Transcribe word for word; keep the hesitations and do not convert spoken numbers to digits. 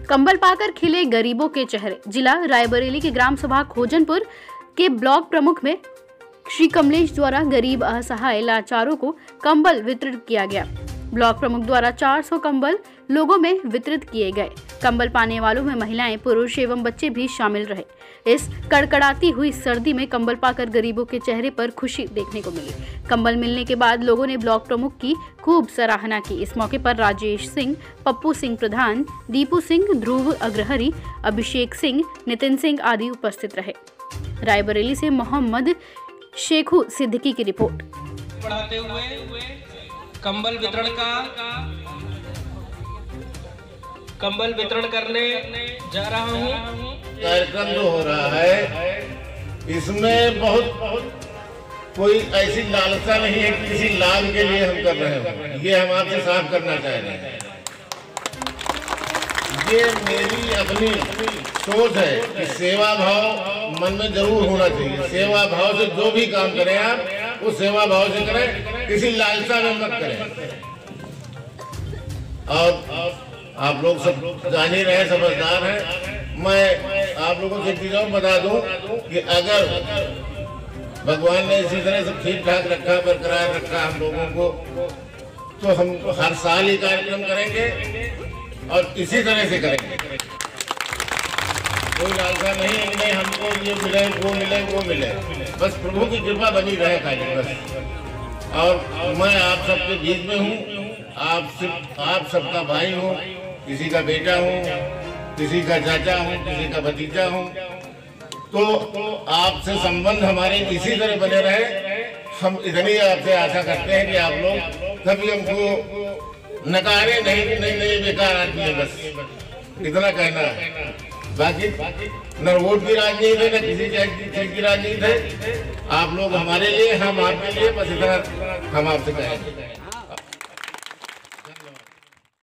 कंबल पाकर खिले गरीबों के चेहरे। जिला रायबरेली के ग्राम सभा खोजनपुर के ब्लॉक प्रमुख में श्री कमलेश द्वारा गरीब असहाय लाचारों को कंबल वितरित किया गया। ब्लॉक प्रमुख द्वारा चार सौ कंबल लोगों में वितरित किए गए। कंबल पाने वालों में महिलाएं, पुरुष एवं बच्चे भी शामिल रहे। इस कड़कड़ाती हुई सर्दी में कंबल पाकर गरीबों के चेहरे पर खुशी देखने को मिली। कंबल मिलने के बाद लोगों ने ब्लॉक प्रमुख की खूब सराहना की। इस मौके पर राजेश सिंह, पप्पू सिंह प्रधान, दीपू सिंह, ध्रुव अग्रहरी, अभिषेक सिंह, नितिन सिंह आदि उपस्थित रहे। रायबरेली से मोहम्मद शेखू सिद्दीकी की रिपोर्ट। बढ़ाते हुए कंबल वितरण का कंबल वितरण करने जा रहा हूँ। कार्यक्रम जो हो रहा है इसमें बहुत कोई ऐसी लालसा नहीं है कि किसी लाभ के लिए हम कर रहे हैं। ये हम आपसे साफ करना चाह रहे हैं। ये मेरी अपनी सोच है कि सेवा भाव मन में जरूर होना चाहिए। सेवा भाव से जो भी काम करें आप उस सेवा भाव से करें, किसी लालसा में मत करें। और आप लोग सब जान ही रहे, समझदार हैं। मैं आप लोगों से चीज़ों को बता दूं कि अगर भगवान ने इसी तरह से ठीक ठाक रखा, बरकरार रखा हम लोगों को, तो हम हर साल ही कार्यक्रम करेंगे और इसी तरह से करेंगे। कोई लालसा नहीं है, नहीं हमको ये मिले, वो मिले, वो मिले। बस प्रभु की कृपा बनी रहे खाली बस। और मैं आप सबके बीच में हूँ। आप सिर्फ आप सबका भाई हूँ, किसी का बेटा हूँ, किसी का चाचा हूँ, किसी का भतीजा हूँ। तो आपसे संबंध हमारे इसी तरह बने रहे। हम इतनी आपसे आशा करते हैं कि आप लोग कभी हमको नकारे नहीं कि नहीं नहीं बेकार आदमी है, बस इतना कहना है। बाकी न वोट की राजनीति है, न किसी चीज की राजनीति है। आप लोग हमारे लिए, हम आपके लिए, बस इतना हम आपसे कहेंगे।